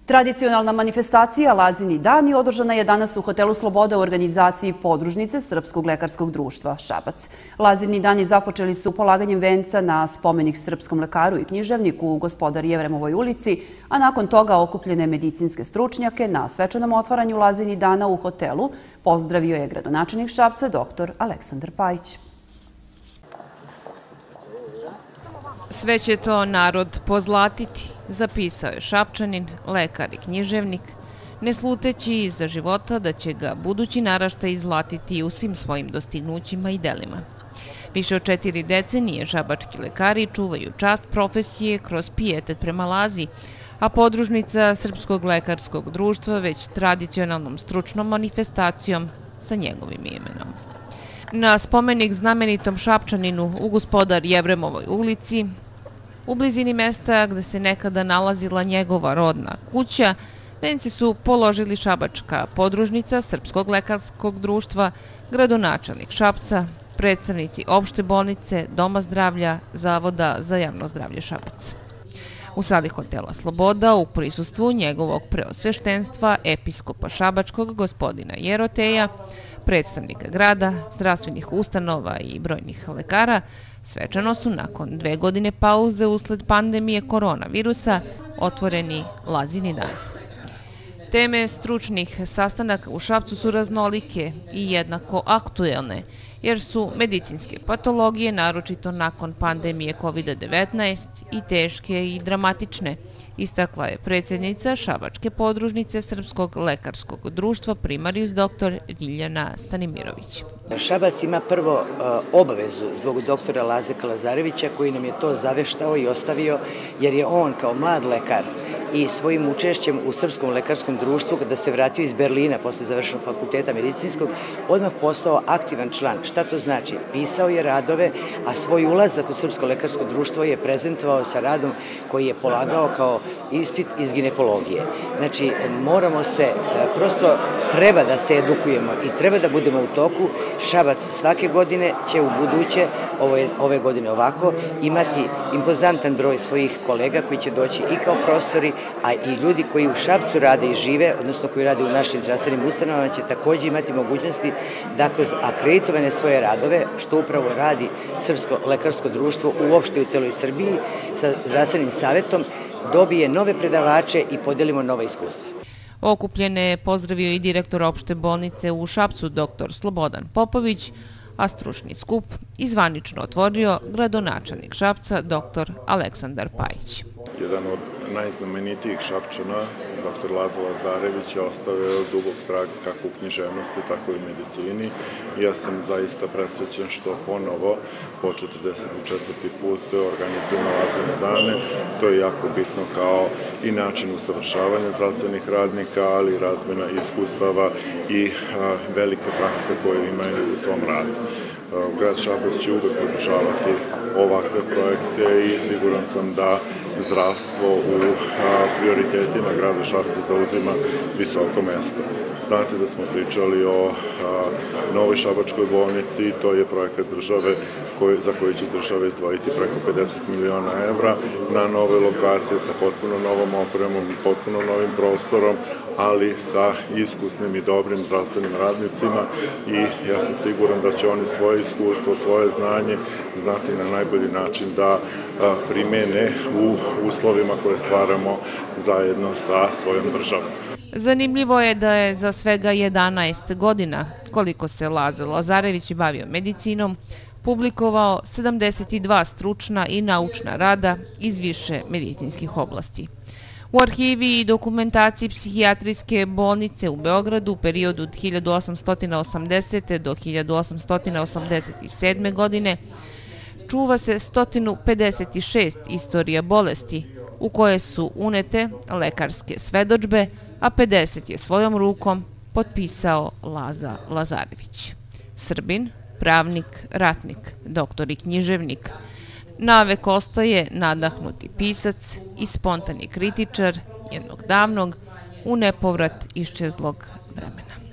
Tradicionalna manifestacija Lazini dani održana je danas u hotelu Sloboda u organizaciji podružnice Srpskog lekarskog društva Šabac. Lazini dani započeli su polaganjem venca na spomenik srpskom lekaru i književniku u Gospodar Jevremovoj ulici, a nakon toga okupljene medicinske stručnjake na svečanom otvaranju Lazini dana u hotelu pozdravio je gradonačelnik Šapca dr. Aleksandar Pajić. Sve će to narod pozlatiti, zapisao je Šapčanin, lekar i književnik, ne sluteći iza života da će ga budući naraštaj izlatiti u svim svojim dostignućima i delima. Više od 4 decenije šabački lekari čuvaju čast profesije kroz pijetet prema Lazi, a podružnica Srpskog lekarskog društva već tradicionalnom stručnom manifestacijom sa njegovim imenom. Na spomenik znamenitom Šapčaninu u Gospodar Jevremovoj ulici, u blizini mesta gde se nekada nalazila njegova rodna kuća, venci su položili šabačka podružnica Srpskog lekarskog društva, gradonačelnik Šapca, predstavnici opšte bolnice, Doma zdravlja, Zavoda za javno zdravlje Šabac. U sali hotela Sloboda, u prisustvu njegovog preosveštenstva, episkopa šabačkog gospodina Jeroteja, predstavnika grada, zdravstvenih ustanova i brojnih lekara, svečano su nakon 2 godine pauze usled pandemije koronavirusa otvoreni Lazini dani. Teme stručnih sastanaka u Šapcu su raznolike i jednako aktuelne, jer su medicinske patologije, naročito nakon pandemije COVID-19, i teške i dramatične, istakla je predsjednica šabačke podružnice Srpskog lekarskog društva primarijus dr. Ljiljana Stanimirović. Šabac ima prvo obavezu zbog doktora Lazeka Lazarevića koji nam je to zaveštao i ostavio, jer je on kao mlad lekar i svojim učešćem u Srpskom lekarskom društvu, kada se vratio iz Berlina posle završenog fakulteta medicinskog, odmah postao aktivan član. Šta to znači? Pisao je radove, a svoj ulazak u Srpsko lekarsko društvo je prezentovao sa radom koji je polagao kao ispit iz ginekologije. Znači, moramo se, prosto treba da se edukujemo i treba da budemo u toku. Šabac svake godine će u buduće, ove godine ovako, imati impozantan broj svojih kolega koji će doći i kao profesori, a i ljudi koji u Šapcu rade i žive, odnosno koji rade u našim zdravstvenim ustanovama, će također imati mogućnosti da kroz akreditovane svoje radove, što upravo radi Srpsko lekarsko društvo uopšte u celoj Srbiji, sa zdravstvenim savjetom, dobije nove predavače i podelimo nova iskustva. Okupljene je pozdravio i direktor opšte bolnice u Šapcu, dr. Slobodan Popović, a stručni skup i zvanično otvorio gradonačelnik Šapca, dr. Aleksandar Pajić. Jedan od najznamenitijih Šapčana, dr. Laza Lazarević, je ostavio dubog trag kako u književnosti, tako i u medicini. Ja sam zaista presrećen što ponovo, po 44. put, organizujemo Lazine dane. To je jako bitno kao i način usavršavanja zdravstvenih radnika, ali i razmena iskustava i velike prakse koje imaju u svom radu. Grad Šabac će uvek podržavati ovakve projekte i siguran sam da zdravstvo u prioritetima grada Šapca zauzima visoko mesto. Znate da smo pričali o novoj šabačkoj bolnici, to je projekat države za koji će država izdvojiti preko 50 miliona evra na nove lokacije sa potpuno novom opremom i potpuno novim prostorom, ali sa iskusnim i dobrim zdravstvenim radnicima i ja sam siguran da će oni svoje iskustvo, svoje znanje znati na najbolji način da primene u uslovima koje stvaramo zajedno sa svojom državom. Zanimljivo je da je za svega 11 godina, koliko se Laza Lazarević bavio medicinom, publikovao 72 stručna i naučna rada iz više medicinskih oblasti. U arhivi i dokumentaciji psihijatrijske bolnice u Beogradu u periodu od 1880. do 1887. godine čuva se 156 istorija bolesti u koje su unete lekarske svedodžbe, a 50 je svojom rukom potpisao Laza Lazarević. Srbin, pravnik, ratnik, doktor i književnik. Navek ostaje nadahnuti pisac i spontani kritičar jednog davnog, u nepovrat iščezlog vremena.